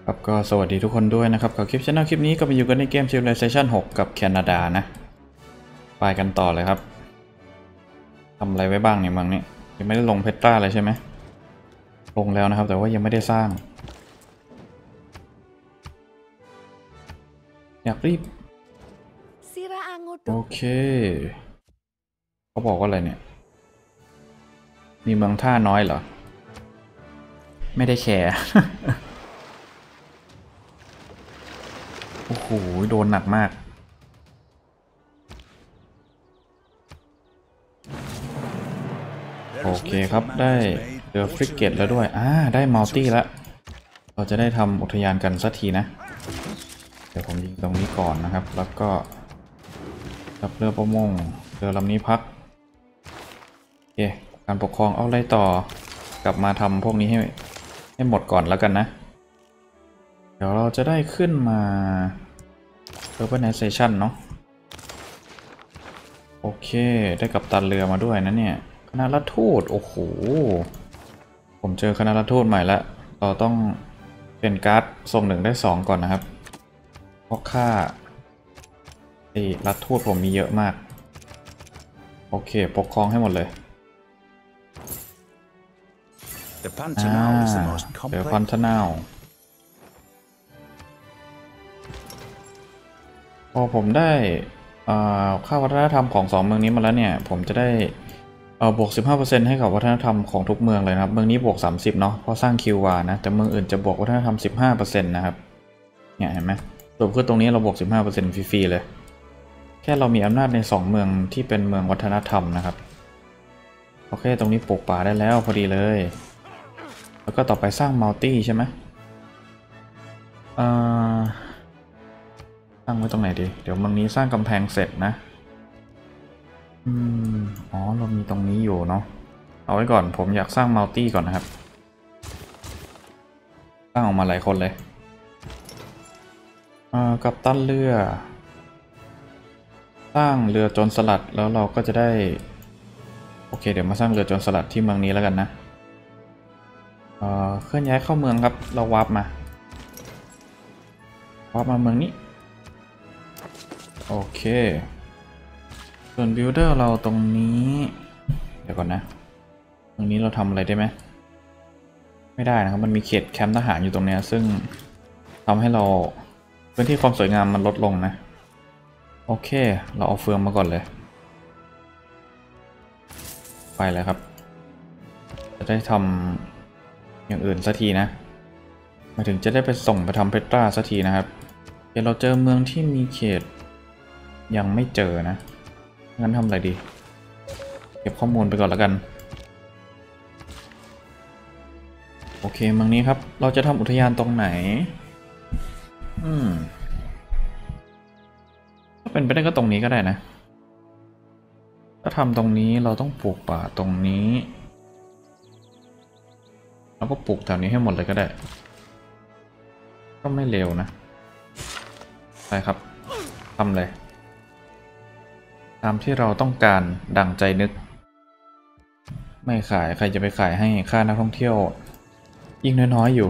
ครับก็สวัสดีทุกคนด้วยนะครับกับคลิปช anel คลิปนี้ก็มาอยู่กันในเกม Civilization 6 กับแคนาดานะไปกันต่อเลยครับทำอะไรไว้บ้างในเมืองนี้ยังไม่ได้ลงเพตราเลยใช่ไหมลงแล้วนะครับแต่ว่ายังไม่ได้สร้างอยากรีบโอเคเขาบอกว่าอะไรเนี่ยมีเมืองท่าน้อยเหรอไม่ได้แคร์ โอ้โหโดนหนักมากโอเคครับได้เจอฟริกเกตแล้วด้วยได้มัลตี้แล้วเราจะได้ทำอุทยานกันสักทีนะเดี๋ยวผมยิงตรงนี้ก่อนนะครับแล้วก็รับเรือประมงเรือลำนี้พักโอเคการปกครองเอาอะไรต่อกลับมาทำพวกนี้ให้หมดก่อนแล้วกันนะเดี๋ยวเราจะได้ขึ้นมา Urbanization เนาะโอเคได้กัปตันเรือมาด้วยนะเนี่ยคณะรัฐทูตโอ้โหผมเจอคณะรัฐทูตใหม่แล้วเราต้องเป็นการ์ดส่ง1ได้2ก่อนนะครับเพราะค่ารัฐทูตผมมีเยอะมากโอเคปกครองให้หมดเลยเดี๋ยวพันธนาวพอผมได้ค่าวัฒนธรรมของ2เมืองนี้มาแล้วเนี่ยผมจะได้บวก 15% ให้กับวัฒนธรรมของทุกเมืองเลยนะครับเมืองนี้บวก30เนาะเพราะสร้างคิววานะแต่เมืองอื่นจะบวกวัฒนธรรม 15% นะครับเนี่ยเห็นไหมสรุปคือตรงนี้เราบวก 15% ฟรีๆเลยแค่เรามีอำนาจใน2เมืองที่เป็นเมืองวัฒนธรรมนะครับโอเคตรงนี้ปลูกป่าได้แล้วพอดีเลยแล้วก็ต่อไปสร้างมัลตี้ใช่ไหมสร้างไว้ตรงไหนดีเดี๋ยวเมืองนี้สร้างกำแพงเสร็จนะอ๋อเรามีตรงนี้อยู่เนาะเอาไว้ก่อนผมอยากสร้างมัลตี้ก่อนนะครับสร้างออกมาหลายคนเลยกัปตันเรือสร้างเรือโจรสลัดแล้วเราก็จะได้โอเคเดี๋ยวมาสร้างเรือโจรสลัดที่เมืองนี้แล้วกันนะเคลื่อนย้ายเข้าเมืองครับเราวาร์ปมาเมืองนี้โอเคส่วนบิลเดอร์เราตรงนี้เดี๋ยวก่อนนะตรงนี้เราทำอะไรได้ไหมไม่ได้นะครับมันมีเขตแคมป์ทหารอยู่ตรงนี้ซึ่งทำให้เราพื้นที่ความสวยงามมันลดลงนะโอเคเราเอาเฟืองมาก่อนเลยไปเลยครับจะได้ทำอย่างอื่นสักทีนะมาถึงจะได้ไปส่งไปทำเพตราสักทีนะครับเดี๋ยวเราเจอเมืองที่มีเขตยังไม่เจอนะงั้นทำอะไรดีเก็บข้อมูลไปก่อนแล้วกันโอเคเมืองนี้ครับเราจะทำอุทยานตรงไหนถ้าเป็นไปได้ก็ตรงนี้ก็ได้นะถ้าทำตรงนี้เราต้องปลูกป่าตรงนี้แล้วก็ปลูกแถวนี้ให้หมดเลยก็ได้ก็ไม่เร็วนะไปครับทำเลยตามที่เราต้องการดั่งใจนึกไม่ขายใครจะไปขายให้ค่านักท่องเที่ยวยิ่งน้อยๆอยู่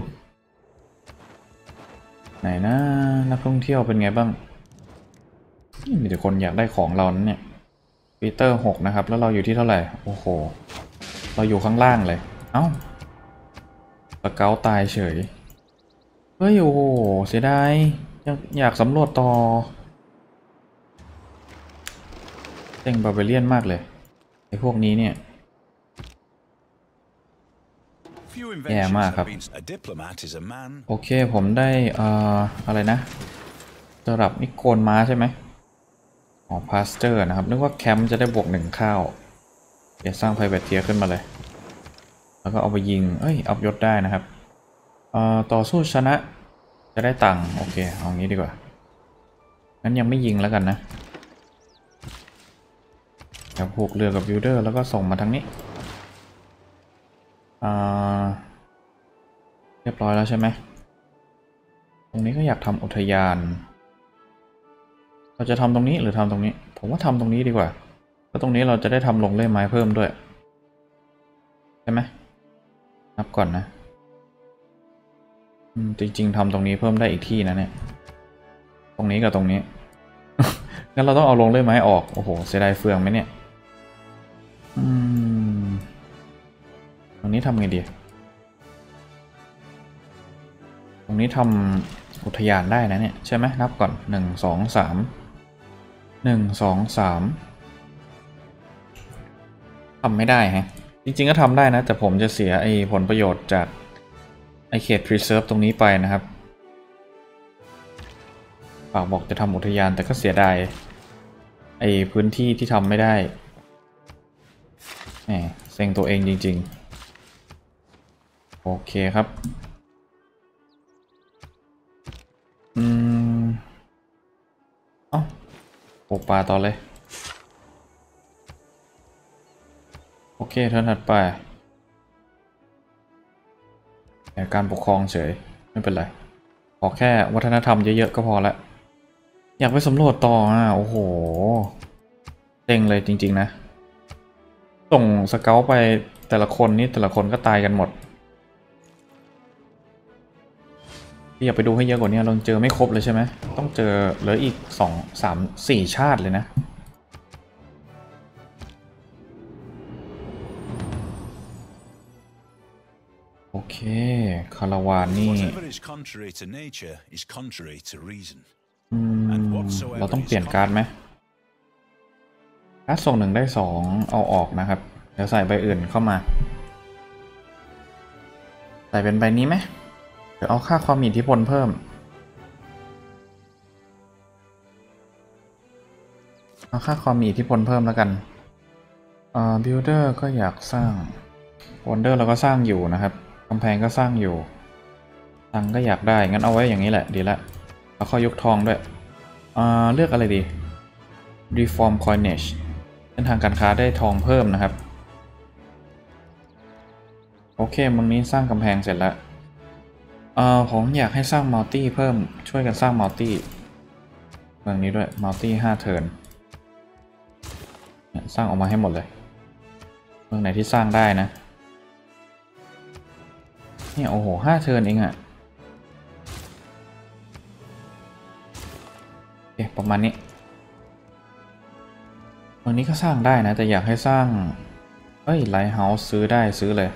ไหนนะนักท่องเที่ยวเป็นไงบ้างมีแต่คนอยากได้ของเรานั้นเนี่ยปีเตอร์6นะครับแล้วเราอยู่ที่เท่าไหร่โอ้โหเราอยู่ข้างล่างเลยเอ้าสเกาตายเฉยเฮ้ยโอ้โหเสียดายอยากสำรวจต่อเต็งบาร์เบเลียนมากเลยไอ้พวกนี้เนี่ยแย่มากครับโอเคผมได้อะไรนะระดับนิโกนม้าใช่ไหมอ๋อพาสเจอร์นะครับนึกว่าแคมป์จะได้บวก1ข้าวเดี๋ยวสร้างไพรเวทเทียร์ขึ้นมาเลยแล้วก็เอาไปยิงอัพยศได้นะครับต่อสู้ชนะจะได้ตังค์โอเคเอางี้ดีกว่างั้นยังไม่ยิงแล้วกันนะเดี๋ยวผูกเรือกับบิลเดอร์แล้วก็ส่งมาทางนี้เรียบร้อยแล้วใช่ไหมตรงนี้ก็อยากทำอุทยานเราจะทำตรงนี้หรือทำตรงนี้ผมว่าทำตรงนี้ดีกว่าเพราะตรงนี้เราจะได้ทำลงเล่ไม้เพิ่มด้วยใช่ไหมนับก่อนนะจริงๆทำตรงนี้เพิ่มได้อีกที่นะเนี่ยตรงนี้กับตรงนี้ งั้นเราต้องเอาลงเลยไหมออกโอ้โหเสียดายเฟืองไหมเนี่ยตรงนี้ทำไงดีตรงนี้ทำอุทยานได้นะเนี่ยใช่ไหมนับก่อน1 2 3ทำไม่ได้ฮะจริงๆก็ทำได้นะแต่ผมจะเสียไอ้ผลประโยชน์จากไอ้เขต preserve ตรงนี้ไปนะครับปากบอกจะทำอุทยานแต่ก็เสียดายไอ้พื้นที่ที่ทำไม่ได้แหมเซ็งตัวเองจริงๆโอเคครับเอ้าปลูกป่าต่อเลยโอเคเท่าถัดไปแต่การปกครองเฉยไม่เป็นไรขอแค่วัฒนธรรมเยอะๆก็พอละอยากไปสำรวจต่อโอ้โหเซ็งเลยจริงๆนะส่งสเกลไปแต่ละคนนี่แต่ละคนก็ตายกันหมดอยากไปดูให้เยอะกว่านี้เราเจอไม่ครบเลยใช่ไหมต้องเจอเหลืออีก2 3 4ชาติเลยนะโอเคคาราวานนี่เราต้องเปลี่ยนการ์ดไหมการ์ดส่ง1ได้2เอาออกนะครับเดี๋ยวใส่ใบอื่นเข้ามาใส่เป็นใบนี้ไหมเดี๋ยวเอาค่าความมีอิทธิพลเพิ่มเอาค่าความมีอิทธิพลเพิ่มแล้วกันบิลเดอร์ก็อยากสร้างวันเดอร์เราก็สร้างอยู่นะครับกำแพงก็สร้างอยู่ตังก็อยากได้งั้นเอาไว้อย่างนี้แหละดีละแล้วค่อยยกทองด้วยเลือกอะไรดี Reform Coinage เส้นทางการค้าได้ทองเพิ่มนะครับโอเคมันนี้สร้างกำแพงเสร็จแล้วผมอยากให้สร้างมัลตี้เพิ่มช่วยกันสร้างมัลตี้เมืองนี้ด้วยมัลตี้5เทิร์นสร้างออกมาให้หมดเลยเมืองไหนที่สร้างได้นะเนี่ยโอ้โห5เทิร์นเองอะประมาณนี้เมืองนี้ก็สร้างได้นะแต่อยากให้สร้างไลท์เฮาส์ซื้อได้ซื้อเลย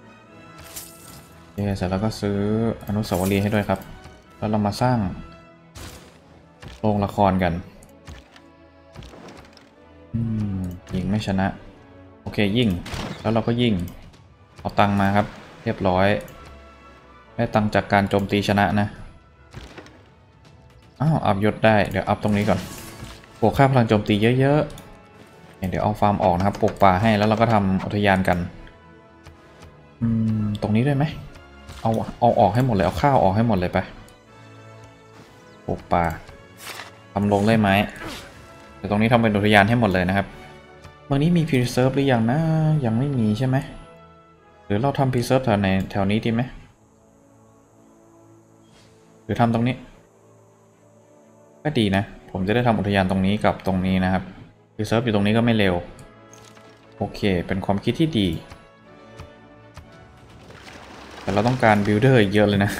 เสร็จแล้วก็ซื้ออนุสาวรีย์ให้ด้วยครับแล้วเรามาสร้างโรงละครกันยิงไม่ชนะโอเคยิงแล้วเราก็ยิงเอาตังมาครับเรียบร้อยได้ตังจากการโจมตีชนะนะอัพยศได้เดี๋ยวอัพตรงนี้ก่อนบวกค่าพลังโจมตีเยอะๆเดี๋ยวเอาฟาร์มออกนะครับปลูกป่าให้แล้วเราก็ทำอุทยานกันตรงนี้ด้วยไหมเอาออกให้หมดเลยเอาข้าวออกให้หมดเลยไปปลูกป่าทำลงเลยไหมเดี๋ยวตรงนี้ทำเป็นอุทยานให้หมดเลยนะครับเมืองนี้มี preserve หรือยังนะยังไม่มีใช่ไหมหรือเราทำ preserve แถวนี้ดีไหมหรือทำตรงนี้ก็ดีนะผมจะได้ทำอุทยานตรงนี้กับตรงนี้นะครับ preserve อยู่ตรงนี้ก็ไม่เร็วโอเคเป็นความคิดที่ดีแต่เราต้องการ builder อีกเยอะเลยนะ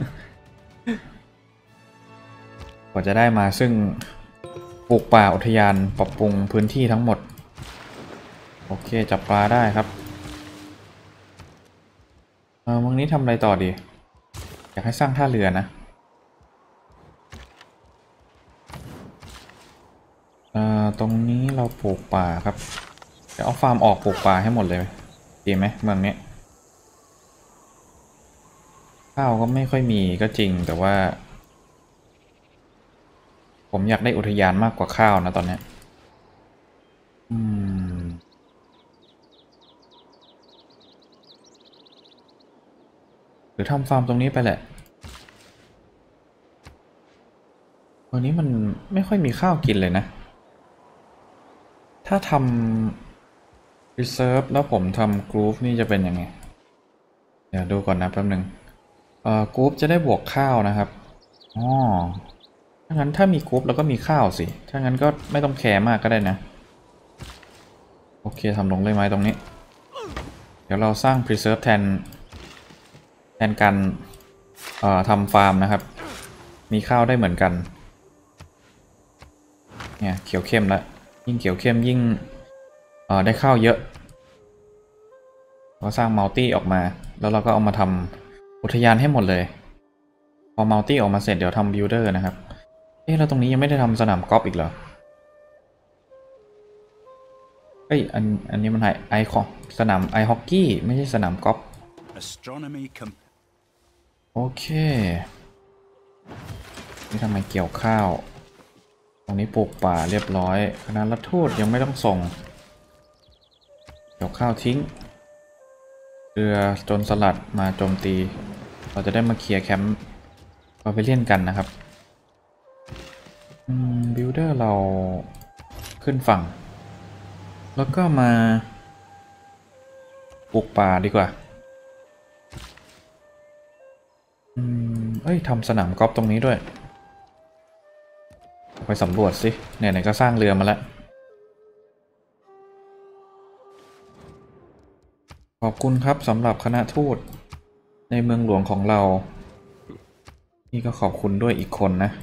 กว่าจะได้มาซึ่งปลูกป่าอุทยานปรับปรุงพื้นที่ทั้งหมดโอเคจับปลาได้ครับเมืองนี้ทำอะไรต่อดีอยากให้สร้างท่าเรือนะตรงนี้เราปลูกป่าครับเดี๋ยวเอาฟาร์มออกปลูกป่าให้หมดเลยดีไหมเมืองนี้ข้าวก็ไม่ค่อยมีก็จริงแต่ว่าผมอยากได้อุทยานมากกว่าข้าวนะตอนนี้หรือทำฟาร์มตรงนี้ไปแหละวันนี้มันไม่ค่อยมีข้าวกินเลยนะถ้าทำ reserve แล้วผมทำ groove นี่จะเป็นยังไงเดี๋ยวดูก่อนนะแป๊บหนึ่งgroove จะได้บวกข้าวนะครับถ้างั้นถ้ามีกรุ๊ปแล้วก็มีข้าวสิถ้างั้นก็ไม่ต้องแคร์มากก็ได้นะโอเคทำลงเลยไหมตรงนี้เดี๋ยวเราสร้าง preserve แทนกันทำฟาร์มนะครับมีข้าวได้เหมือนกันเนี่ยเขียวเข้มแล้วยิ่งเขียวเข้มยิ่งได้ข้าวเยอะก็สร้างมัลตี้ออกมาแล้วเราก็เอามาทำอุทยานให้หมดเลยพอมัลตี้ออกมาเสร็จเดี๋ยวทำบิลเดอร์นะครับแล้วตรงนี้ยังไม่ได้ทำสนามกอล์ฟอีกเหรออันนี้มันไอของสนามไอฮอกกี้ไม่ใช่สนามกอล์ฟโอเคนี่ทำไมเกี่ยวข้าวตรงนี้ปลูกป่าเรียบร้อยคณะรัฐทูตยังไม่ต้องส่งเกี่ยวข้าวทิ้งเรือโจรสลัดมาโจมตีเราจะได้มาเคลียร์แคมป์บาร์เบเลียนกันนะครับบิลเดอร์เราขึ้นฝั่งแล้วก็มาปลูกป่าดีกว่าทำสนามกอล์ฟตรงนี้ด้วยไปสำรวจสิไหนๆก็สร้างเรือมาแล้วขอบคุณครับสำหรับคณะทูตในเมืองหลวงของเรานี่ก็ขอบคุณด้วยอีกคนนะ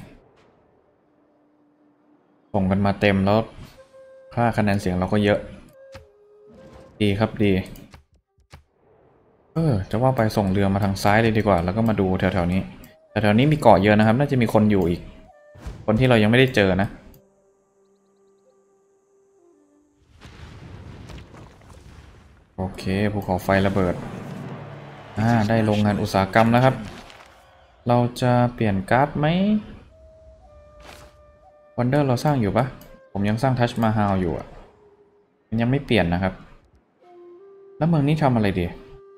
ส่งกันมาเต็มแล้วค่าคะแนนเสียงเราก็เยอะดีครับดีจะว่าไปส่งเรือมาทางซ้ายเลยดีกว่าแล้วก็มาดูแถวๆนี้แถวๆนี้มีเกาะเยอะนะครับน่าจะมีคนอยู่อีกคนที่เรายังไม่ได้เจอนะโอเคภูเขาไฟระเบิดได้โรงงานอุตสาหกรรมแล้วครับเราจะเปลี่ยนการ์ดไหมวันเดอร์เราสร้างอยู่ปะผมยังสร้างทัชมาฮาลอยู่มันยังไม่เปลี่ยนนะครับแล้วเมืองนี้ทำอะไรดี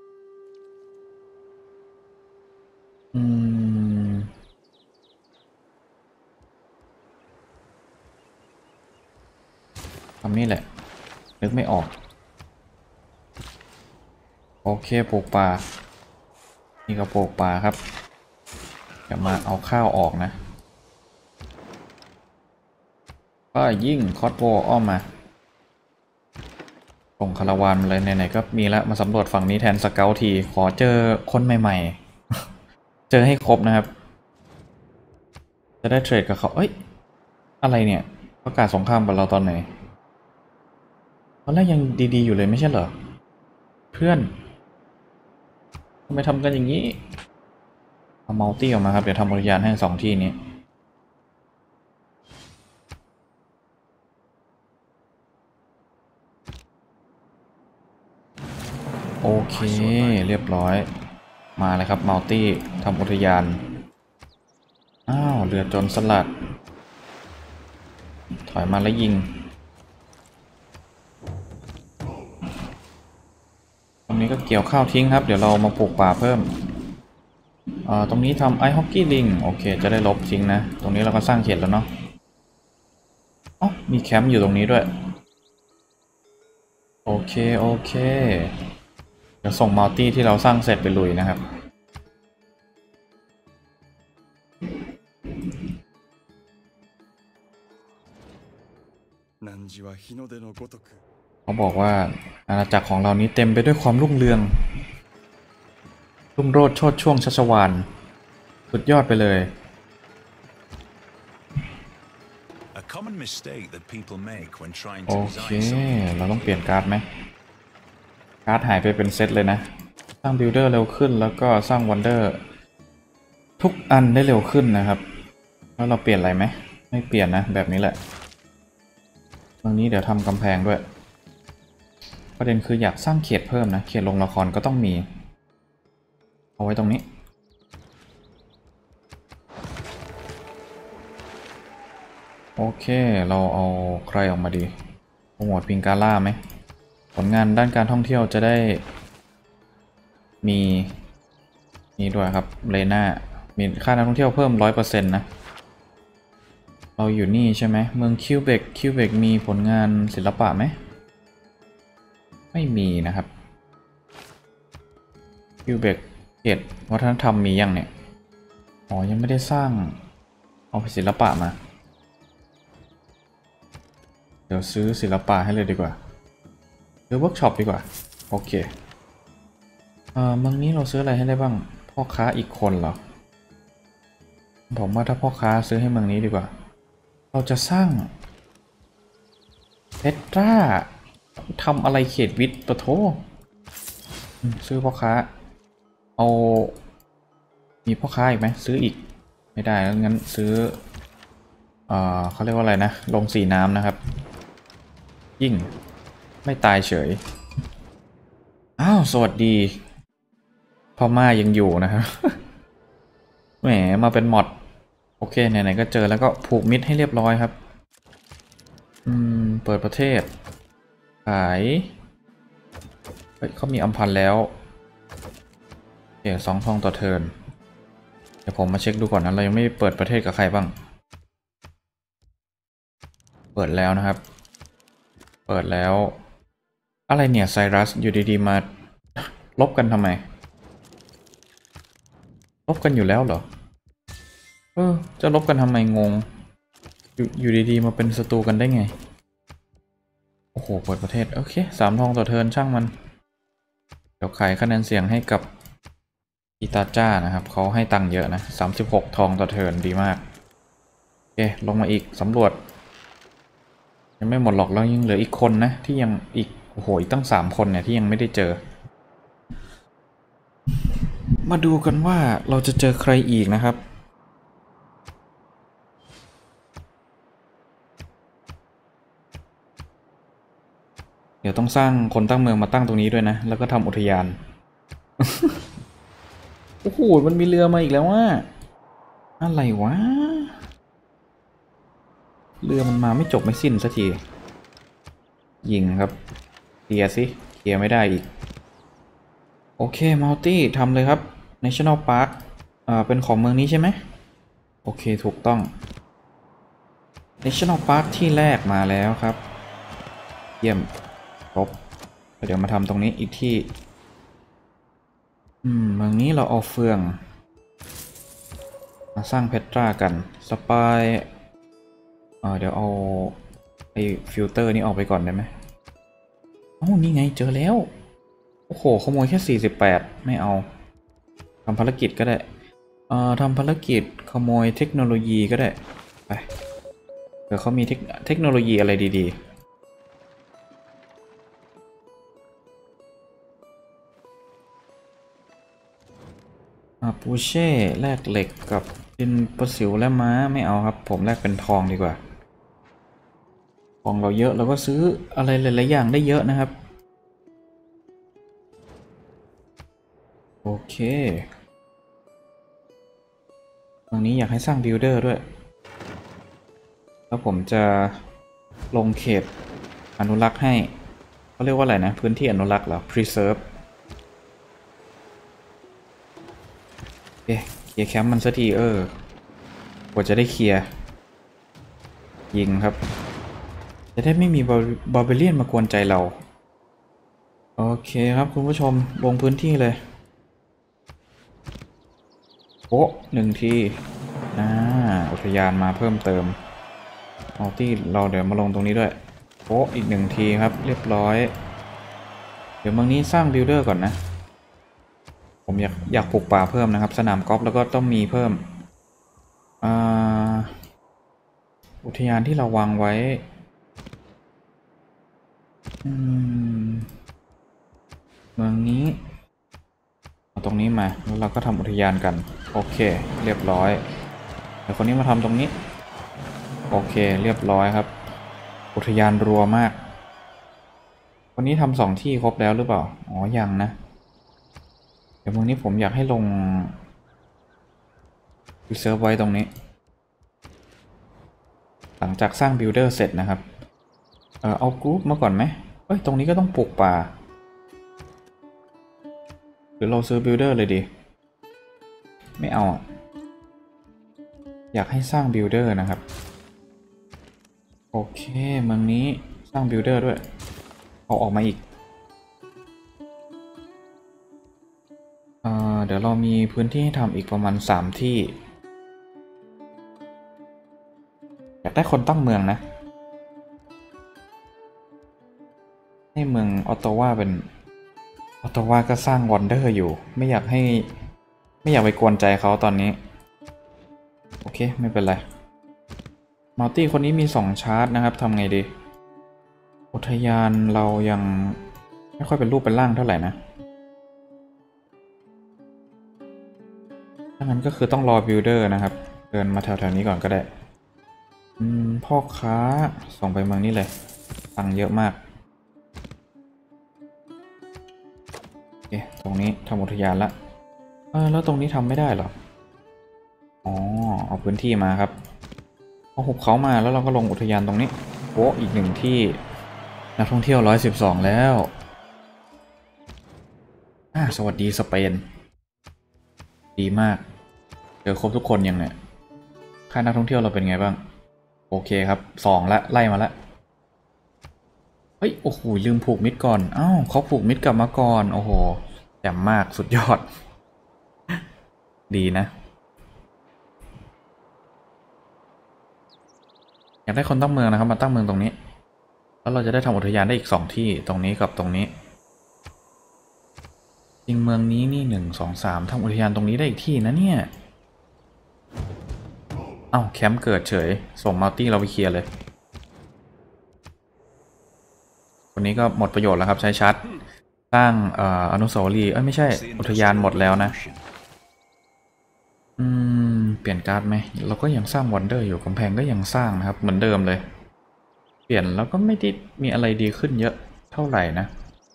ทำนี่แหละนึกไม่ออกโอเคปลูกป่านี่ก็ปลูกป่าครับจะมาเอาข้าวออกนะก็ยิ่งคอสโวอ้อมมาส่งคาราวานมาเลยไหนๆก็มีแล้วมาสำรวจฝั่งนี้แทนสเกลทีขอเจอคนใหม่ๆเจอให้ครบนะครับจะได้เทรดกับเขาอะไรเนี่ยประกาศสงครามกับเราตอนไหนตอนแรกยังดีๆอยู่เลยไม่ใช่เหรอเพื่อนทำไมทำกันอย่างนี้เอามัลตี้ออกมาครับเดี๋ยวทำบริการให้2ที่นี้โอเคเรียบร้อยมาเลยครับมัลตี้ทำอุทยานเรือโจรสลัดถอยมาแล้วยิงตรงนี้ก็เกี่ยวข้าวทิ้งครับเดี๋ยวเรามาปลูกป่าเพิ่มตรงนี้ทำไอฮอกกี้ลิงโอเคจะได้ลบทิ้งนะตรงนี้เราก็สร้างเขตแล้วเนาะมีแคมป์อยู่ตรงนี้ด้วยโอเคเดี๋ยวส่งมัลตี้ที่เราสร้างเสร็จไปลุยนะครับเขาบอกว่าอาณาจักรของเรานี้เต็มไปด้วยความรุ่งเรืองรุ่งโรจน์โชติช่วงชัชวาลสุดยอดไปเลยโอเคเราต้องเปลี่ยนการ์ดไหมการ์ดหายไปเป็นเซตเลยนะสร้างบิลเดอร์เร็วขึ้นแล้วก็สร้างวันเดอร์ทุกอันได้เร็วขึ้นนะครับแล้วเราเปลี่ยนอะไรไหมไม่เปลี่ยนนะแบบนี้แหละตรงนี้เดี๋ยวทำกำแพงด้วยประเด็นคืออยากสร้างเขตเพิ่มนะเขตโรงละครก็ต้องมีเอาไว้ตรงนี้โอเคเราเอาใครออกมาดีโปรโมทพิงกาล่าไหมผลงานด้านการท่องเที่ยวจะได้มีนี่ด้วยครับเลน่ามีค่านักท่องเที่ยวเพิ่ม 100% นะเราอยู่นี่ใช่ไหมเมืองคิวเบกมีผลงานศิลปะไหมไม่มีนะครับคิวเบกเขตวัฒนธรรมมียังเนี่ยยังไม่ได้สร้างเอาศิลปะมาเดี๋ยวซื้อศิลปะให้เลยดีกว่าซื้อเวิร์กช็อปดีกว่าโอเคเมืองนี้เราซื้ออะไรให้ได้บ้างพ่อค้าอีกคนเหรอผมว่าถ้าพ่อค้าซื้อให้เมืองนี้ดีกว่าเราจะสร้างเพตราทำอะไรเขตวิทย์ปะโถซื้อพ่อค้าเอามีพ่อค้าอีกไหมซื้ออีกไม่ได้แล้วงั้นซื้อเขาเรียกว่าอะไรนะลงสีน้ำนะครับยิ่งไม่ตายเฉยอ้าวสวัสดีพม่ายังอยู่นะครับ แหมมาเป็นมอดโอเคไหนๆก็เจอแล้วก็ผูกมิตรให้เรียบร้อยครับเปิดประเทศขายเฮ้ยเขามีอัมพันธ์แล้วโอเค2 ทองต่อเทิร์นเดี๋ยวผมมาเช็คดูก่อนนะเรายังไม่เปิดประเทศกับใครบ้างเปิดแล้วนะครับเปิดแล้วอะไรเนี่ยไซรัสอยู่ดีๆมาลบกันทำไมลบกันอยู่แล้วเหรอจะลบกันทำไมงงอยู่ดีๆมาเป็นศัตรูกันได้ไงโอ้โหเปิดประเทศโอเค3 ทองต่อเทิร์นช่างมันเดี๋ยวขายคะแนนเสียงให้กับอิตาจ้านะครับเขาให้ตังค์เยอะนะ36 ทองต่อเทิร์นดีมากโอเคลงมาอีกสำรวจยังไม่หมดหรอกเรายังเหลืออีกคนนะที่ยังอีกโอ้โหอีกตั้ง3 คนเนี่ยที่ยังไม่ได้เจอมาดูกันว่าเราจะเจอใครอีกนะครับเดี๋ยวต้องสร้างคนตั้งเมืองมาตั้งตรงนี้ด้วยนะแล้วก็ทำอุทยาน โอ้โหมันมีเรือมาอีกแล้วว่าอะไรวะเรือมันมาไม่จบไม่สิ้นสักทียิงครับเคลียร์สิเคลียร์ไม่ได้อีกโอเคมัลตี้ทำเลยครับ National Park เป็นของเมืองนี้ใช่ไหมโอเคถูกต้อง National Park ที่แรกมาแล้วครับเยี่ยมครบเดี๋ยวมาทำตรงนี้อีกที่เมืองนี้เราเอาเฟืองมาสร้างเพตรากันสปายเดี๋ยวเอาไอ้ฟิลเตอร์นี้ออกไปก่อนได้ไหมโอ้นี่ไงเจอแล้วโอ้โหขโมยแค่48ไม่เอาทำภารกิจก็ได้ทำภารกิจขโมยเทคโนโลยีก็ได้ไปเดี๋ยวเขามีเทคโนโลยีอะไรดีๆปูเช่แลกเหล็กกับดินประสิวและม้าไม่เอาครับผมแลกเป็นทองดีกว่าของเราเยอะเราก็ซื้ออะไรหลายๆอย่างได้เยอะนะครับโอเคตรงนี้อยากให้สร้างบิลเดอร์ด้วยแล้วผมจะลงเขตอนุรักษ์ให้เขาเรียกว่าอะไรนะพื้นที่อนุรักษ์เหรอ preserve เคลียร์แคมป์มันสักทีกว่าจะได้เคลียร์ยิงครับจะได้ไม่มีบาร์เบเลียนมากวนใจเราโอเคครับคุณผู้ชมลงพื้นที่เลยโอ้1 ทีอุทยานมาเพิ่มเติมมัลตี้เราเดี๋ยวมาลงตรงนี้ด้วยโอ้อีก1 ทีครับเรียบร้อยเดี๋ยวเมืองนี้สร้างบิลเดอร์ก่อนนะผมอยากปลูกป่าเพิ่มนะครับสนามกอล์ฟแล้วก็ต้องมีเพิ่มอุทยานที่เราวางไว้เมืองนี้เอาตรงนี้มาแล้วเราก็ทำอุทยานกันโอเคเรียบร้อยเดี๋ยวคนนี้มาทำตรงนี้โอเคเรียบร้อยครับอุทยานรัวมากวันนี้ทำ2 ที่ครบแล้วหรือเปล่าอ๋อยังนะเดี๋ยวเมืองนี้ผมอยากให้ลงรีเซิร์ฟไว้ตรงนี้หลังจากสร้างบิลเดอร์เสร็จนะครับเอากรุ๊ปมาก่อนไหมเอ้ยตรงนี้ก็ต้องปลูกป่าหรือเราซื้อบิลเดอร์เลยดีไม่เอาอยากให้สร้างบิลเดอร์นะครับโอเคเมืองนี้สร้างบิลเดอร์ด้วยเอาออกมาอีกเดี๋ยวเรามีพื้นที่ให้ทำอีกประมาณ3 ที่อยากได้คนตั้งเมืองนะให้เมืองออตตาวาเป็นออตตาวาก็สร้างวอนเดอร์อยู่ไม่อยากไปกวนใจเขาตอนนี้โอเคไม่เป็นไรมัลตี้คนนี้มี2ชาร์จนะครับทำไงดีอุทยานเรายังไม่ค่อยเป็นรูปเป็นร่างเท่าไหร่นะถ้างั้นก็คือต้องรอบิลเดอร์นะครับเดินมาแถวๆนี้ก่อนก็ได้พ่อค้าส่งไปเมืองนี้เลยตังค์เยอะมากโอเคตรงนี้ทำอุทยานละแล้วตรงนี้ทำไม่ได้เหรออ๋อเอาพื้นที่มาครับเอาหุบเขามาแล้วเราก็ลงอุทยานตรงนี้โอ้อีก1ที่นักท่องเที่ยว112แล้วสวัสดีสเปนดีมากเจอครบทุกคนยังเนี่ยค่านักท่องเที่ยวเราเป็นไงบ้างโอเคครับ2ละไล่มาละเฮ้ยโอ้โหลืมผูกมิตรก่อนอ้าวเขาผูกมิตรกลับมาก่อนโอ้โหแจ่มมากสุดยอดดีนะอยากได้คนตั้งเมืองนะครับมาตั้งเมืองตรงนี้แล้วเราจะได้ทำอุทยานได้อีก2ที่ตรงนี้กับตรงนี้จริงเมืองนี้นี่1 2 3ทำอุทยานตรงนี้ได้อีกที่นะเนี่ยเอ้าแคมป์เกิดเฉยส่งมัลตี้เราไปเคลียร์เลยคนนี้ก็หมดประโยชน์แล้วครับใช้ชัดสร้างอนุสาวรีย์ไม่ใช่อุทยานหมดแล้วนะเปลี่ยนการ์ดไหมเราก็ยังสร้างวันเดอร์อยู่กำแพงก็ยังสร้างนะครับเหมือนเดิมเลยเปลี่ยนแล้วก็ไม่ได้มีอะไรดีขึ้นเยอะเท่าไหร่นะ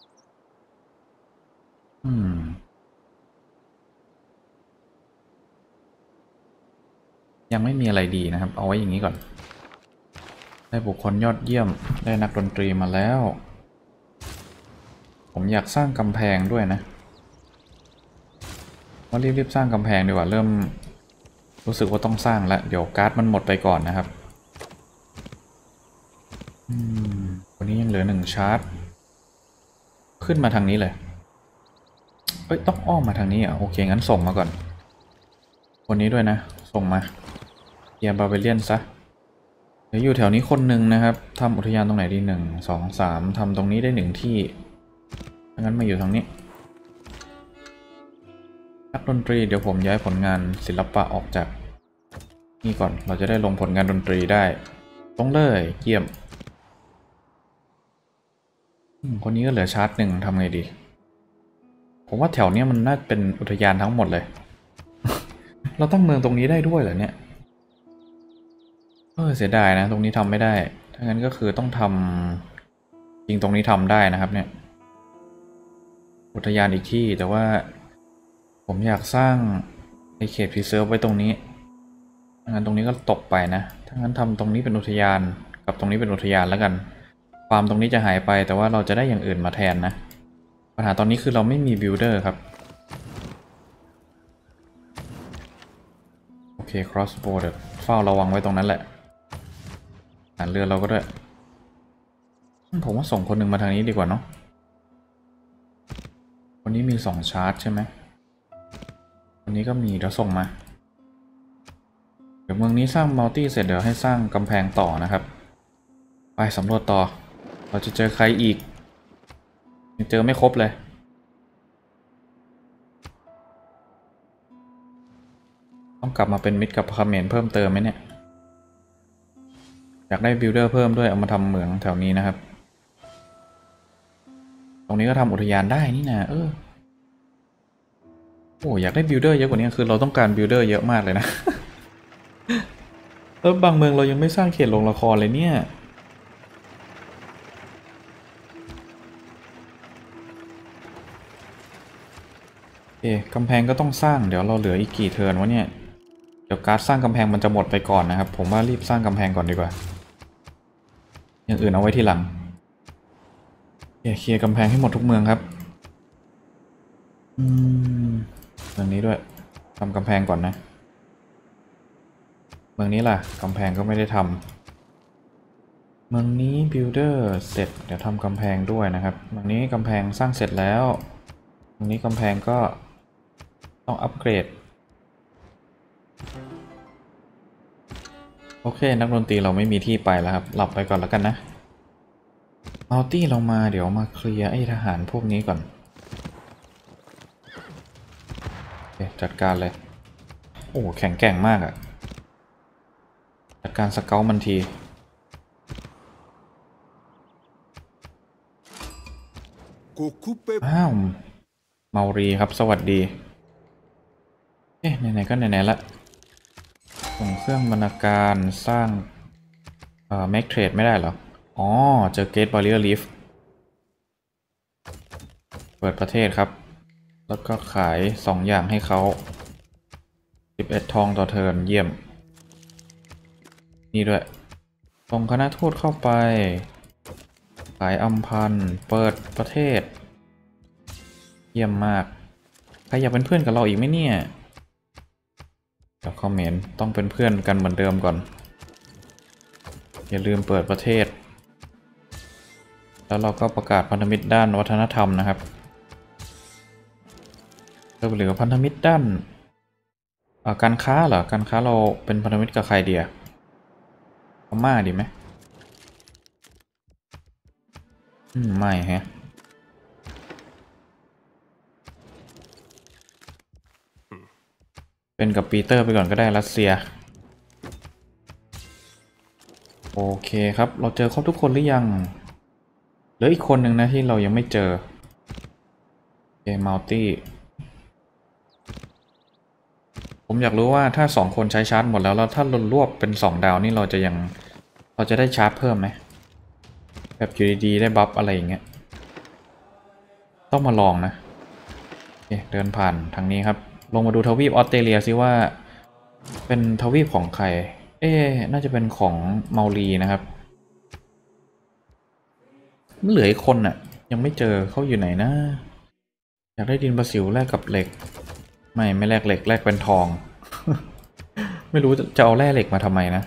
ยังไม่มีอะไรดีนะครับเอาไว้อย่างนี้ก่อนได้บุคคลยอดเยี่ยมได้นักดนตรีมาแล้วผมอยากสร้างกำแพงด้วยนะว่ารีบๆสร้างกำแพงดีกว่าเริ่มรู้สึกว่าต้องสร้างแล้วเดี๋ยวการ์ดมันหมดไปก่อนนะครับวันนี้ยังเหลือ1ชาร์จขึ้นมาทางนี้เลยต้องอ้อมมาทางนี้โอเคงั้นส่งมาก่อนคนนี้ด้วยนะส่งมาเกียร์บาเบเลียนซะเดี๋ยวอยู่แถวนี้คนหนึ่งนะครับทำอุทยานตรงไหนดี1 2 3ทำตรงนี้ได้1ที่งั้นมาอยู่ทางนี้นักดนตรีเดี๋ยวผมย้ายผลงานศิลปะออกจากนี่ก่อนเราจะได้ลงผลงานดนตรีได้ลงเลยเยี่ยมคนนี้ก็เหลือชาร์จ1ทำไงดีผมว่าแถวนี้มันน่าเป็นอุทยานทั้งหมดเลย เราตั้งเมืองตรงนี้ได้ด้วยเหรอเนี่ยเสียดายนะตรงนี้ทำไม่ได้ถ้างั้นก็คือต้องทำจริงตรงนี้ทำได้นะครับเนี่ยอุทยานอีกที่แต่ว่าผมอยากสร้างในเขตพรีเซิร์ฟไว้ตรงนี้ถ้างั้นตรงนี้ก็ตกไปนะถ้างั้นทำตรงนี้เป็นอุทยานกับตรงนี้เป็นอุทยานแล้วกันฟาร์มตรงนี้จะหายไปแต่ว่าเราจะได้อย่างอื่นมาแทนนะปัญหาตอนนี้คือเราไม่มีบิลเดอร์ครับโอเค crossbow เดี๋ยวเฝ้าระวังไว้ตรงนั้นแหละอ่านเรือเราก็ด้วยผมว่าส่งคนหนึ่งมาทางนี้ดีกว่าเนาะคนนี้มี2ชาร์จใช่ไหมคนนี้ก็มีเดี๋ยวส่งมาเดี๋ยวเมืองนี้สร้างมัลตี้เสร็จเดี๋ยวให้สร้างกำแพงต่อนะครับไปสำรวจต่อเราจะเจอใครอีกยังเจอไม่ครบเลยต้องกลับมาเป็นมิตรกับเขมรเพิ่มเติมไหมเนี่ยอยากได้บิลเดอร์เพิ่มด้วยเอามาทำเหมืองแถวนี้นะครับตรงนี้ก็ทำอุทยานได้นี่นะโอ้อยากได้บิลเดอร์เยอะกว่านี้คือเราต้องการบิลเดอร์เยอะมากเลยนะแล้วบางเมืองเรายังไม่สร้างเขตโรงละครเลยเนี่ยโอเคกำแพงก็ต้องสร้างเดี๋ยวเราเหลืออีกกี่เทิร์นวะเนี่ยเดี๋ยวการสร้างกำแพงมันจะหมดไปก่อนนะครับผมว่ารีบสร้างกำแพงก่อนดีกว่าอย่างอื่นเอาไว้ทีหลังเคลียร์กำแพงให้หมดทุกเมืองครับเมืองนี้ด้วยทำกำแพงก่อนนะเมืองนี้ล่ะกำแพงก็ไม่ได้ทำเมืองนี้บิลเดอร์เสร็จเดี๋ยวทำกำแพงด้วยนะครับเมืองนี้กำแพงสร้างเสร็จแล้วเมืองนี้กำแพงก็ต้องอัปเกรดโอเคนักดนตรีเราไม่มีที่ไปแล้วครับหลับไปก่อนแล้วกันนะเอาตี้เรามาเดี๋ยวมาเคลียร์ไอ้ทหารพวกนี้ก่อนโอเคจัดการเลยโอ้แข็งแกร่งมากอะการสเกลมันทีอ้าวเมารีครับสวัสดีไหนๆก็ไหนๆละส่งเครื่องบรรณาการสร้างmake trade ไม่ได้เหรออ๋อเจอ Gate Barrier Reef เปิดประเทศครับแล้วก็ขาย2อย่างให้เขา11ทองต่อเทิร์นเยี่ยมนี่ด้วยส่งคณะทูตเข้าไปขายอัมพันธ์เปิดประเทศเยี่ยมมากใครอยากเป็นเพื่อนกับเราอีกไหมเนี่ยเดี๋ยวคอมเมนต์ต้องเป็นเพื่อนกันเหมือนเดิมก่อนอย่าลืมเปิดประเทศแล้วเราก็ประกาศพันธมิตรด้านวัฒนธรรมนะครับเราเหลือพันธมิตรด้านการค้าเหรอการค้าเราเป็นพันธมิตรกับใครเดียพม่าดีไหมไม่ฮะเป็นกับปีเตอร์ไปก่อนก็ได้รัสเซียโอเคครับเราเจอครบทุกคนหรือยังเหลืออีกคนหนึ่งนะที่เรายังไม่เจอมัลตี้ผมอยากรู้ว่าถ้า2คนใช้ชาร์จหมดแล้วถ้ารวบเป็น2ดาวนี่เราจะได้ชาร์จเพิ่มไหมแบบอยู่ดีๆได้บัฟอะไรอย่างเงี้ยต้องมาลองนะเดินผ่านทางนี้ครับลงมาดูทวีปออสเตรเลียซิว่าเป็นทวีปของใครน่าจะเป็นของเมารีนะครับเหลืออีกคนน่ะยังไม่เจอเขาอยู่ไหนนะอยากได้ดินประสิวแลกกับเหล็กไม่แลกเหล็กแลกเป็นทอง ไม่รู้จะเอาแร่เหล็กมาทำไมนะ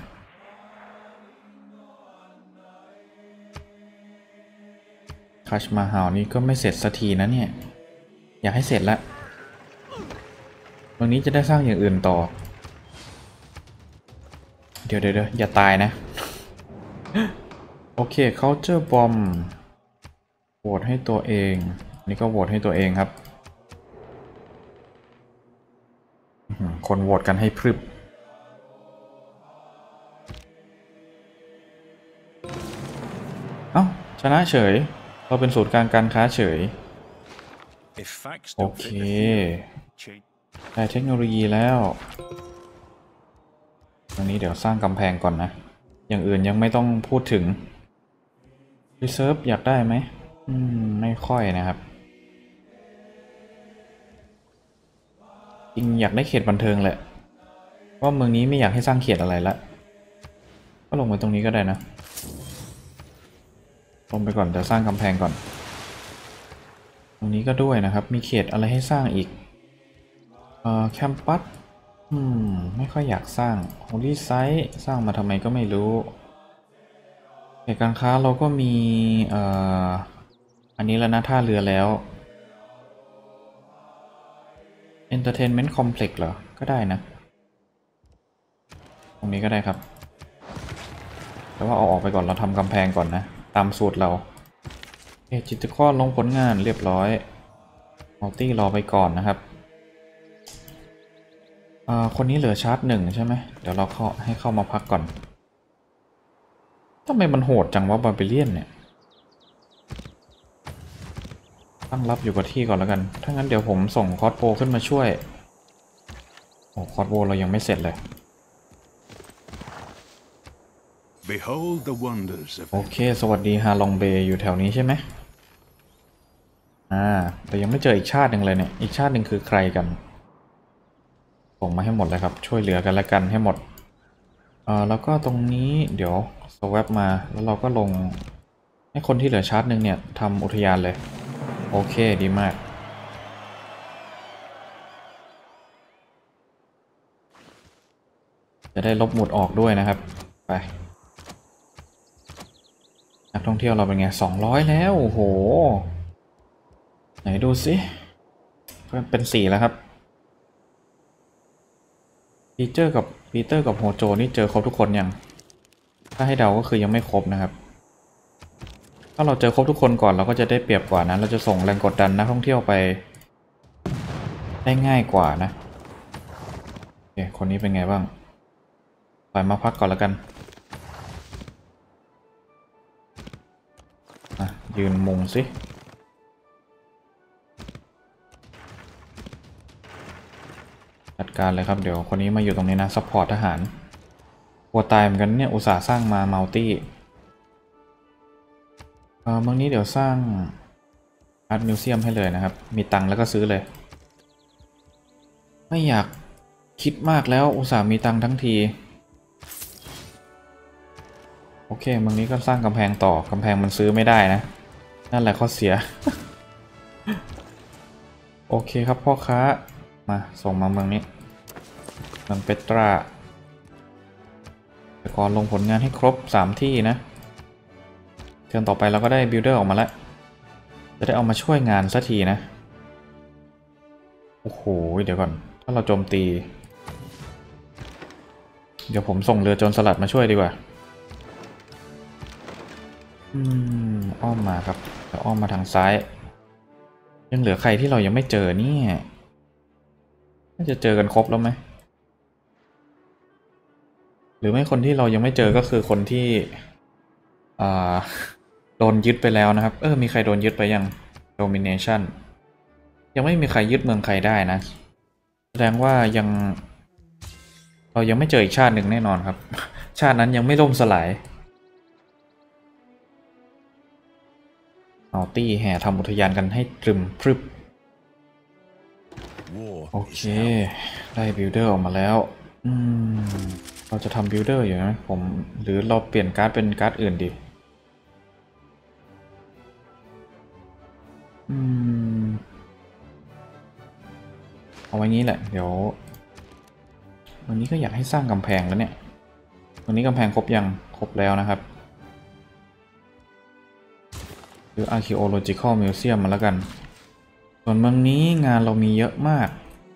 คัชมาฮาวนี่ก็ไม่เสร็จสักทีนะเนี่ยอยากให้เสร็จละวันนี้จะได้สร้างอย่างอื่นต่อเดี๋ยวอย่าตายนะ โอเค culture bomb โหวตให้ตัวเองนี่ก็โหวตให้ตัวเองครับคนโหวตกันให้พรึบเอ้าชนะเฉยเราเป็นศูนย์กลางการค้าเฉยโอเคได้เทคโนโลยีแล้วตรงนี้เดี๋ยวสร้างกำแพงก่อนนะอย่างอื่นยังไม่ต้องพูดถึง Reserve อยากได้ไหมไม่ค่อยนะครับจริงอยากได้เขตบันเทิงแหละเพราะเมืองนี้ไม่อยากให้สร้างเขตอะไรละก็ลงไปตรงนี้ก็ได้นะลงไปก่อนจะสร้างกำแพงก่อนตรงนี้ก็ด้วยนะครับมีเขตอะไรให้สร้างอีกแคมปัสไม่ค่อยอยากสร้างโฮลี่ไซต์สร้างมาทำไมก็ไม่รู้เขตการค้าเราก็มีอันนี้แล้วนะท่าเรือแล้ว Entertainment Complex เหรอก็ได้นะตรงนี้ก็ได้ครับแต่ว่าเอาออกไปก่อนเราทำกำแพงก่อนนะตามสูตรเราจิตรกรลงผลงานเรียบร้อยมัลตี้รอไปก่อนนะครับคนนี้เหลือชาร์จ1ใช่ไหมเดี๋ยวเราให้เข้ามาพักก่อนทำไมมันโหดจังวะบาร์เบเลียนเนี่ยตั้งรับอยู่กับที่ก่อนแล้วกันถ้างั้นเดี๋ยวผมส่งคอสโบขึ้นมาช่วยโอ้คอสโบเรายังไม่เสร็จเลยโอเคสวัสดีฮาลองเบย์อยู่แถวนี้ใช่ไหมแต่ยังไม่เจออีกชาติหนึ่งเลยเนี่ยอีกชาติหนึ่งคือใครกันส่งมาให้หมดเลยครับช่วยเหลือกันและกันให้หมดแล้วก็ตรงนี้เดี๋ยวสวปมาแล้วเราก็ลงให้คนที่เหลือชาร์จหนึ่งเนี่ยทำอุทยานเลยโอเคดีมากจะได้ลบหมุดออกด้วยนะครับไปนักท่องเที่ยวเราเป็นไง200แล้วโอ้โหไหนดูสิเป็น4แล้วครับปีเตอร์กับโฮโจนี่เจอครบทุกคนยังถ้าให้เดาก็คือยังไม่ครบนะครับถ้าเราเจอครบทุกคนก่อนเราก็จะได้เปรียบกว่านะเราจะส่งแรงกดดันนักท่องเที่ยวไปได้ง่ายกว่านะโอเคคนนี้เป็นไงบ้างปล่อยมาพักก่อนแล้วกันยืนมุงสิจัดการเลยครับเดี๋ยวคนนี้มาอยู่ตรงนี้นะซัพพอร์ตทหารกลัวตายเหมือนกันเนี่ยอุตส่าห์สร้างมามัลตี้เมืองนี้เดี๋ยวสร้างอาร์ตมิวเซียมให้เลยนะครับมีตังค์แล้วก็ซื้อเลยไม่อยากคิดมากแล้วอุตส่าห์มีตังค์ทั้งทีโอเคเมืองนี้ก็สร้างกำแพงต่อกำแพงมันซื้อไม่ได้นะนั่นแหละข้อเสีย โอเคครับพ่อค้ามาส่งมาเมืองนี้เมืองเปตราแต่ก่อนลงผลงานให้ครบ3ที่นะเทิร์นต่อไปเราก็ได้บิลเดอร์ออกมาแล้วจะได้เอามาช่วยงานสักทีนะโอ้โหเดี๋ยวก่อนถ้าเราโจมตีเดี๋ยวผมส่งเรือโจรสลัดมาช่วยดีกว่าอ้อมมาครับเดี๋ยวอ้อมมาทางซ้ายยังเหลือใครที่เรายังไม่เจอเนี่ยน่าจะเจอกันครบแล้วไหมหรือไม่คนที่เรายังไม่เจอก็คือคนที่โดนยึดไปแล้วนะครับมีใครโดนยึดไปยัง Domination ยังไม่มีใครยึดเมืองใครได้นะแสดงว่าเรายังไม่เจออีกชาติหนึ่งแน่นอนครับชาตินั้นยังไม่ล่มสลายเอาตี้แห่ทำอุทยานกันให้ตรึมพรึบโอเคได้บิลเดอร์ออกมาแล้วเราจะทำบิลเดอร์อยู่ไหมผมหรือเราเปลี่ยนการ์ดเป็นการ์ดอื่นดีเอาไว้งี้แหละเดี๋ยววันนี้ก็อยากให้สร้างกำแพงแล้วเนี่ยวันนี้กำแพงครบยังครบแล้วนะครับหรือ Archaeological Museum มาแล้วกันส่วนเมืองนี้งานเรามีเยอะมาก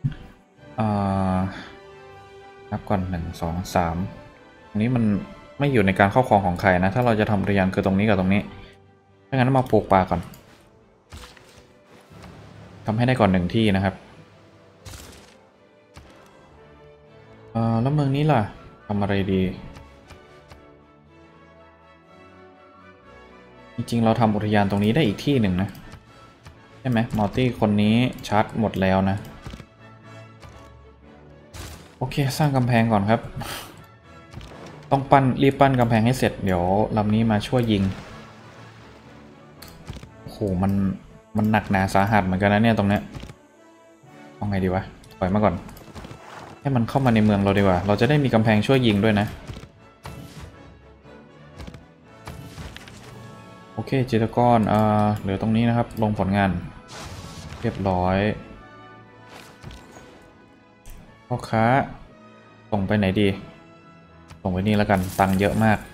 นับก่อน1 2 3ตรงนี้มันไม่อยู่ในการครอบครองของใครนะถ้าเราจะทำอุทยานคือตรงนี้กับตรงนี้ถ้างั้นมาปลูกป่าก่อนทำให้ได้ก่อน1ที่นะครับแล้วเมืองนี้ล่ะทำอะไรดีจริงๆเราทำอุทยานตรงนี้ได้อีกที่หนึ่งนะใช่ไหมมัลตี้คนนี้ชาร์จหมดแล้วนะโอเคสร้างกำแพงก่อนครับต้องรีบปั้นกำแพงให้เสร็จเดี๋ยวลำนี้มาช่วยยิงโอ้โหมันหนักหนาสาหัสเหมือนกันนะเนี่ยตรงเนี้ยเอาไงดีวะปล่อยมาก่อนให้มันเข้ามาในเมืองเราดีกว่าเราจะได้มีกำแพงช่วยยิงด้วยนะโอเคจิตรกรเหลือตรงนี้นะครับลงผลงานเรียบร้อยพ่อค้าส่งไปไหนดีส่งไปนี่แล้วกันตังค์เยอะมาก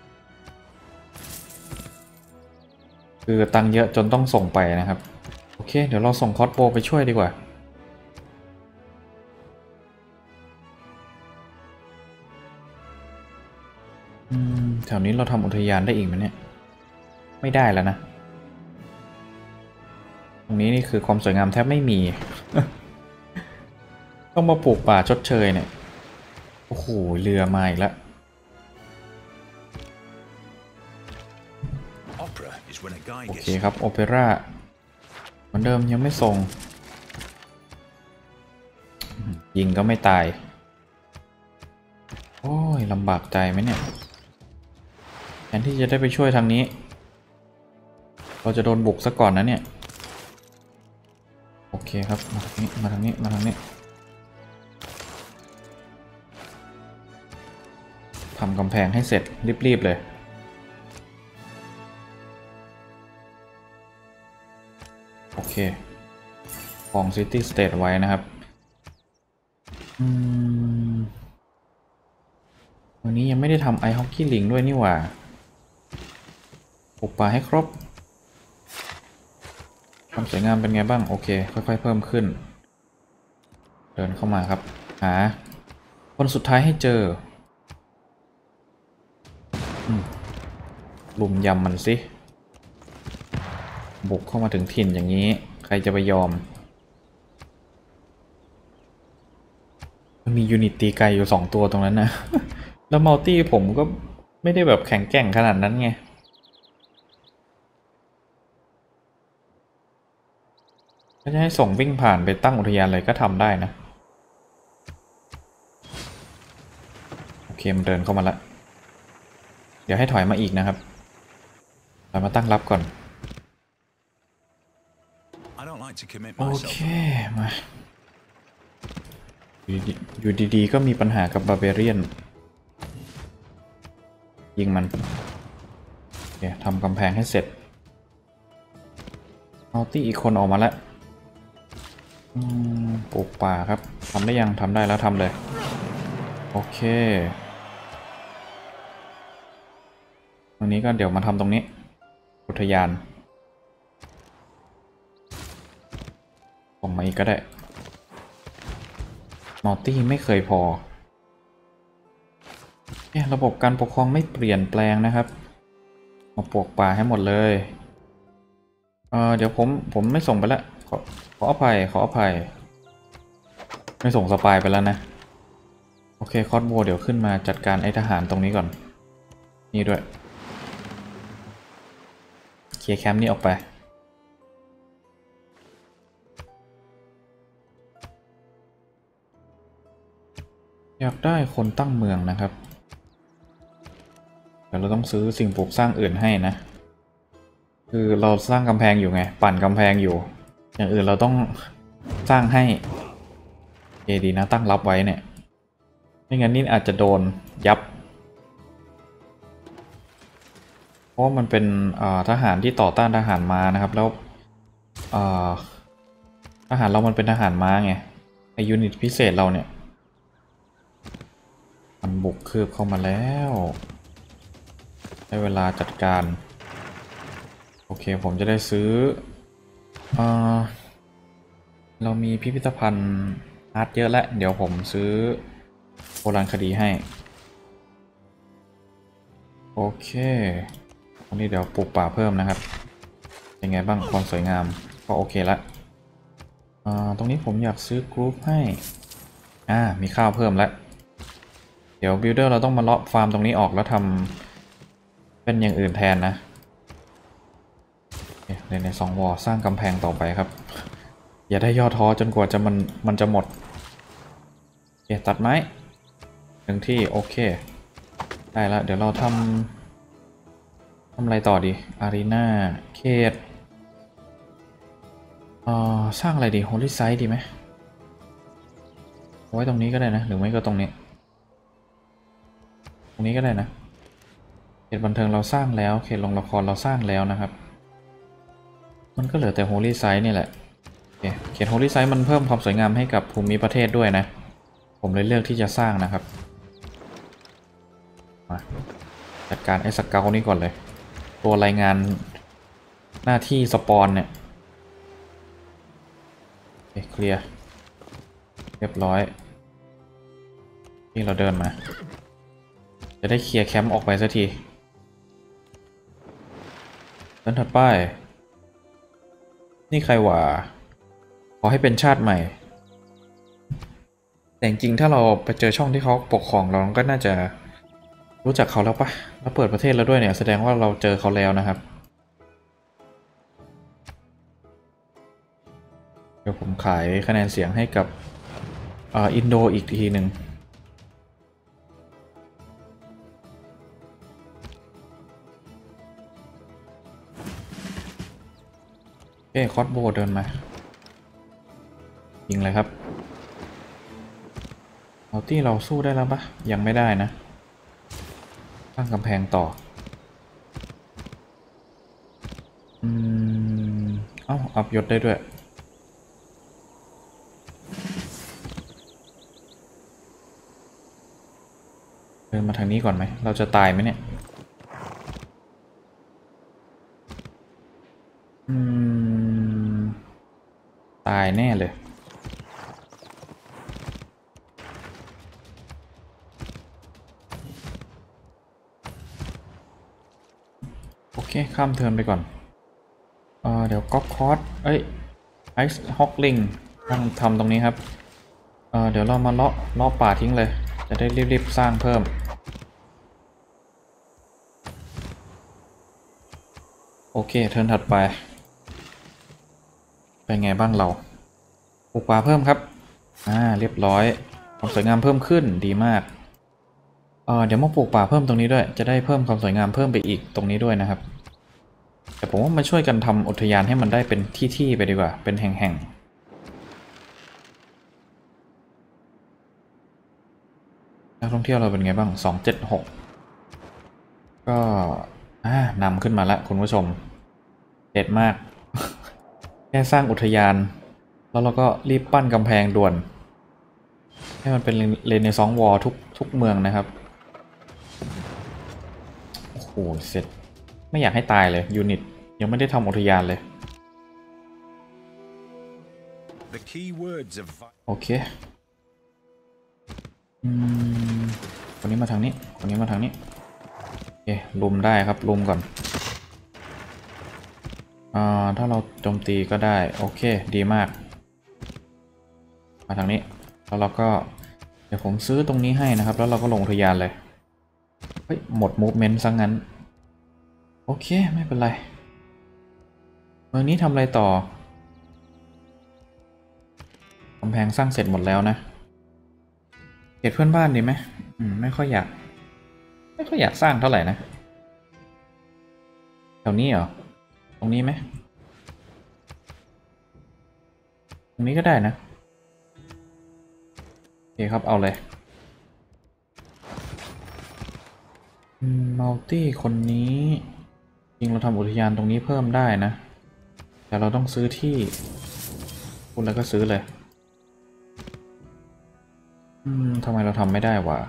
คือตังค์เยอะจนต้องส่งไปนะครับโอเคเดี๋ยวเราส่งคอสโบไปช่วยดีกว่าแถวนี้เราทำอุทยานได้อีกไหมเนี่ยไม่ได้แล้วนะตรงนี้นี่คือความสวยงามแทบไม่มี ต้องมาปลูกป่าชดเชยเนี่ยโอ้โหเรือมาอีกแล้วโอเคครับโอเปร่าเหมือนเดิมยังไม่ส่งยิงก็ไม่ตายโอ้ยลำบากใจไหมเนี่ยแทนที่จะได้ไปช่วยทางนี้เราจะโดนบุกซะก่อนนะเนี่ยโอเคครับมาทางนี้มาทางนี้มาทางนี้ทำกำแพงให้เสร็จรีบๆเลยโอเคของ City State ไว้นะครับวันนี้ยังไม่ได้ทำไอฮอกกี้ลิงด้วยนี่หว่าปลูกป่าให้ครบความสวยงามเป็นไงบ้างโอเคค่อยๆเพิ่มขึ้นเดินเข้ามาครับหาคนสุดท้ายให้เจอลุมยำมันสิบุกเข้ามาถึงถิ่นอย่างนี้ใครจะไปยอมมันมียูนิตตีไกลอยู่2ตัวตรงนั้นนะ แล้วมัลตี้ผมก็ไม่ได้แบบแข็งแกร่งขนาดนั้นไงถ้าจะให้ส่งวิ่งผ่านไปตั้งอุทยานเลยก็ทำได้นะโอเคมันเดินเข้ามาแล้วเดี๋ยวให้ถอยมาอีกนะครับถอยมาตั้งรับก่อนโอเคมาอยู่ดีๆก็มีปัญหากับบาร์เบเรียนยิงมันโอเคทำกำแพงให้เสร็จเอาตี้อีกคนออกมาแล้วปลูกป่าครับทำได้ยังทำได้แล้วทำเลยโอเควันนี้ก็เดี๋ยวมาทำตรงนี้อุทยานส่งมาอีกก็ได้มัลตี้ไม่เคยพอระบบการปกครองไม่เปลี่ยนแปลงนะครับมาปลูกป่าให้หมดเลยเดี๋ยวผมไม่ส่งไปแล้วขออภัยไม่ส่งสปายไปแล้วนะโอเคคอสโบเดี๋ยวขึ้นมาจัดการไอ้ทหารตรงนี้ก่อนนี่ด้วยเคลียร์แคมป์นี่ออกไปอยากได้คนตั้งเมืองนะครับเดี๋ยวเราต้องซื้อสิ่งปลูกสร้างอื่นให้นะคือเราสร้างกำแพงอยู่ไงปั่นกำแพงอยู่อย่างอื่นเราต้องสร้างให้ดีนะตั้งรับไว้เนี่ยไม่งั้นนี่อาจจะโดนยับเพราะมันเป็นทหารที่ต่อต้านทหารม้านะครับแล้วทหารเรามันเป็นทหารม้าไงไอยูนิตพิเศษเราเนี่ยมันบุกคืบเข้ามาแล้วได้เวลาจัดการโอเคผมจะได้ซื้อเรามีพิพิธภัณฑ์อาร์ตเยอะแล้วเดี๋ยวผมซื้อโบราณคดีให้โอเควันนี้เดี๋ยวปลูกป่าเพิ่มนะครับเป็นไงบ้างความสวยงามก็โอเคละตรงนี้ผมอยากซื้อกรุ๊ปให้มีข้าวเพิ่มแล้วเดี๋ยวบิลเดอร์เราต้องมาเลาะฟาร์มตรงนี้ออกแล้วทำเป็นอย่างอื่นแทนนะใน2 วอลสร้างกำแพงต่อไปครับอย่าได้ย่อท้อจนกว่ามันจะหมดตัดไม้1 ที่โอเคได้แล้วเดี๋ยวเราทำอะไรต่อดีอารีนาเขตสร้างอะไรดีโฮลิไซต์ดีไหมไว้ตรงนี้ก็ได้นะหรือไม่ก็ตรงนี้ก็ได้นะเขตบันเทิงเราสร้างแล้วเขตโรงละครเราสร้างแล้วนะครับมันก็เหลือแต่โฮลิไซต์นี่แหละเขตโฮลิไซต์มันเพิ่มความสวยงามให้กับภูมิประเทศด้วยนะผมเลยเลือกที่จะสร้างนะครับมาจัดการไอ้สเกลนี่ก่อนเลยตัวรายงานหน้าที่สปอนเนี่ยเคลียร์เรียบร้อยนี่เราเดินมาจะได้เคลียร์แคมป์ออกไปสักทีเดินถัดไปนี่ใครวะขอให้เป็นชาติใหม่แต่จริงๆถ้าเราไปเจอช่องที่เขาปกครองเราก็น่าจะรู้จักเขาแล้วปะแล้วเปิดประเทศแล้วด้วยเนี่ยแสดงว่าเราเจอเขาแล้วนะครับเดี๋ยวผมขายคะแนนเสียงให้กับอินโดอีกทีหนึ่งคอสโบเดินมายิงเลยครับเอาที่เราสู้ได้แล้วปะยังไม่ได้นะตั้งกำแพงต่ออัพยศได้ด้วยเดินมาทางนี้ก่อนไหมเราจะตายไหมเนี่ยตายแน่เลยโอเคข้ามเทิร์นไปก่อนเดี๋ยวก๊อปคอร์สไอซ์ฮอกลิงต้องทำตรงนี้ครับเดี๋ยวเรามาเลาะป่าทิ้งเลยจะได้รีบๆสร้างเพิ่มโอเคเทิร์นถัดไปขเป็นไงบ้างเราปลูกป่าเพิ่มครับเรียบร้อยความสวยงามเพิ่มขึ้นดีมากเดี๋ยวมาปลูกป่าเพิ่มตรงนี้ด้วยจะได้เพิ่มความสวยงามเพิ่มไปอีกตรงนี้ด้วยนะครับแต่ผมว่ามาช่วยกันทำอุทยานให้มันได้เป็นที่ๆไปดีกว่าเป็นแห่งๆนักท่องเที่ยวเราเป็นไงบ้าง276ก็นำขึ้นมาแล้วคุณผู้ชมเด็ดมาก แค่สร้างอุทยานแล้วเราก็รีบปั้นกำแพงด่วนให้มันเป็นเรเนซองส์วอลทุกเมืองนะครับโอ้โหเสร็จไม่อยากให้ตายเลยยูนิตยังไม่ได้ทำอุทยานเลยโอเคคนนี้มาทางนี้คนนี้มาทางนี้โอเคลุมได้ครับลุมก่อนถ้าเราโจมตีก็ได้โอเคดีมากมาทางนี้แล้วเราก็เดี๋ยวผมซื้อตรงนี้ให้นะครับแล้วเราก็ลงอุทยานเลยเฮ้ยหมดมูฟเมนต์ซะงั้นโอเคไม่เป็นไรเมืองนี้ทำอะไรต่อกำแพงสร้างเสร็จหมดแล้วนะเขตเพื่อนบ้านดีไหมไม่ค่อยอยากสร้างเท่าไหร่นะแถวนี้เหรอตรงนี้ไหมตรงนี้ก็ได้นะโอเคครับเอาเลยมัลตี้คนนี้จริงเราทำอุทยานตรงนี้เพิ่มได้นะแต่เราต้องซื้อที่คุณแล้วก็ซื้อเลยทำไมเราทำไม่ได้วะ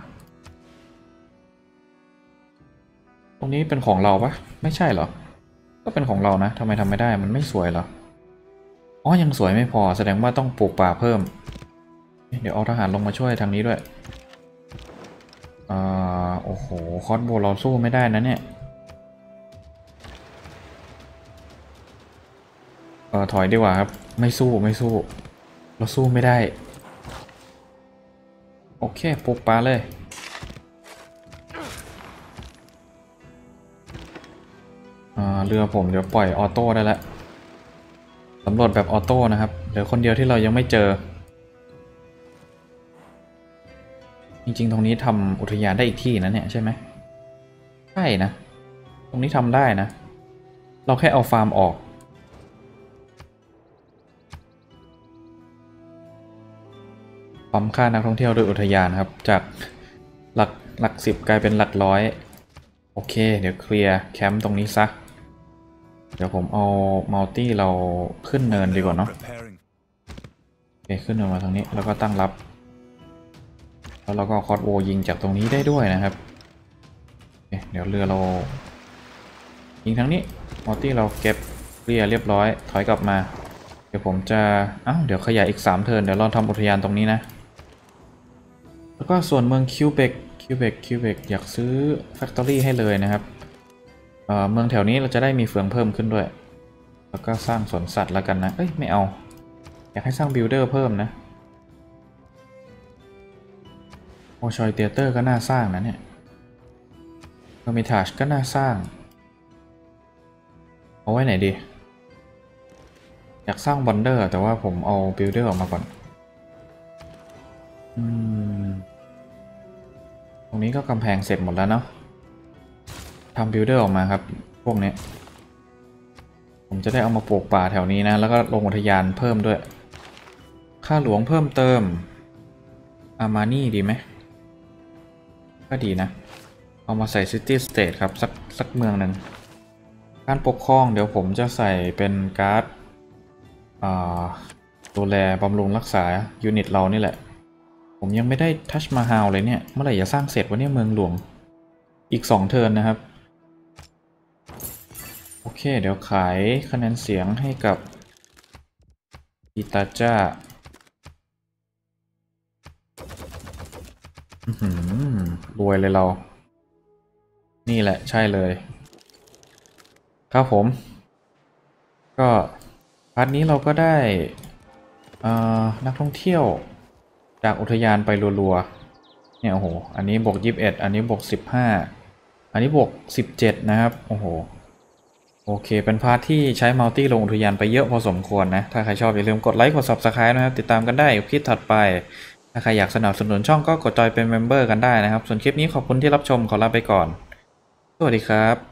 ตรงนี้เป็นของเราปะไม่ใช่เหรอก็เป็นของเรานะทำไมทำไม่ได้มันไม่สวยเหรออ๋อยังสวยไม่พอแสดงว่าต้องปลูกป่าเพิ่มเดี๋ยวเอาทหารลงมาช่วยทางนี้ด้วยโอ้โหคอสโบเราสู้ไม่ได้นะเนี่ยถอยดีกว่าครับไม่สู้เราสู้ไม่ได้โอเคปลูกป่าเลยเรือผมเดี๋ยวปล่อยออโต้ได้แล้วสำรวจแบบออโต้นะครับเดี๋ยวคนเดียวที่เรายังไม่เจอจริงๆตรงนี้ทำอุทยานได้อีกที่นะเนี่ยใช่ไหมใช่นะตรงนี้ทำได้นะเราแค่เอาฟาร์มออกปั๊มค่านักท่องเที่ยวโดยอุทยานครับจากหลัก10กลายเป็นหลักร้อยโอเคเดี๋ยวเคลียร์แคมป์ตรงนี้ซะเดี๋ยวผมเอามัลตี้เราขึ้นเนินดีกว่าเนาะโอเคขึ้นเนินมาทางนี้แล้วก็ตั้งรับแล้วเราก็คอร์สโวยิงจากตรงนี้ได้ด้วยนะครับเดี๋ยวเรือเรายิงทั้งนี้มัลตี้เราเก็บเคลียร์เรียบร้อยถอยกลับมาเดี๋ยวผมจะเดี๋ยวขยายอีก3เทิร์นเดี๋ยวเราทำอุทยานตรงนี้นะแล้วก็ส่วนเมืองคิวเบกอยากซื้อแฟคทอรี่ให้เลยนะครับเมืองแถวนี้เราจะได้มีเฟืองเพิ่มขึ้นด้วยแล้วก็สร้างสวนสัตว์แล้วกันนะเอ้ยไม่เอาอยากให้สร้างบิลเดอร์เพิ่มนะโอชอยเตียเตอร์ก็น่าสร้างนะเนี่ยเฮอร์มิทาจก็น่าสร้างเอาไว้ไหนดีอยากสร้างบันเดอร์แต่ว่าผมเอาบิลเดอร์ออกมาก่อนตรงนี้ก็กำแพงเสร็จหมดแล้วเนาะทำบิลเดอร์ออกมาครับพวกนี้ผมจะได้เอามาปลูกป่าแถวนี้นะแล้วก็ลงอุทยานเพิ่มด้วยค่าหลวงเพิ่มเติมอามานี่ดีไหมก็ดีนะเอามาใส่ซิตี้สเตทครับสักเมืองหนึ่งการปกครองเดี๋ยวผมจะใส่เป็นการ์ดดูแลบำรุงรักษายูนิตเรานี่แหละผมยังไม่ได้ทัชมาฮาลเลยเนี่ยเมื่อไหร่จะสร้างเสร็จวะเนี่ยเมืองหลวงอีก2เทิร์นนะครับโอเคเดี๋ยวขายคะแนนเสียงให้กับอิตาจ้ารวยเลยเรานี่แหละใช่เลยครับผมก็พาร์ทนี้เราก็ได้นักท่องเที่ยวจากอุทยานไปรัวๆเนี่ยโอ้โหอันนี้บวก21อันนี้บวก15อันนี้บวก17นะครับโอ้โหโอเคเป็นพาร์ทที่ใช้มัลติลงอุทยานไปเยอะพอสมควรนะถ้าใครชอบอย่าลืมกดไลค์กด Subscribe นะครับติดตามกันได้คลิปถัดไปถ้าใครอยากสนับสนุนช่องก็กดจอยเป็นเมมเบอร์กันได้นะครับส่วนคลิปนี้ขอบคุณที่รับชมขอลาไปก่อนสวัสดีครับ